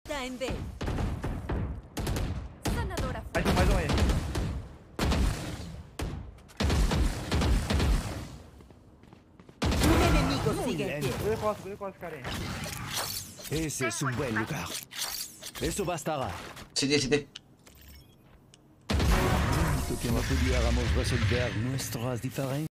Tá em B. Sanadora. Mais um aí. Un enemigo sigue en pie. Dois costas, cara aí. Ese es un buen lugar. Eso bastará. CT. Tú que no pudiéramos resolver nuestras diferencias.